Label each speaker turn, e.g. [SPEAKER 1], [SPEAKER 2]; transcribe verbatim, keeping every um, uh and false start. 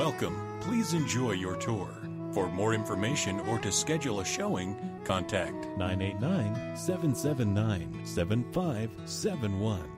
[SPEAKER 1] welcome. Please enjoy your tour. For more information or to schedule a showing, contact
[SPEAKER 2] nine eight nine, seven seven nine, seven five seven one.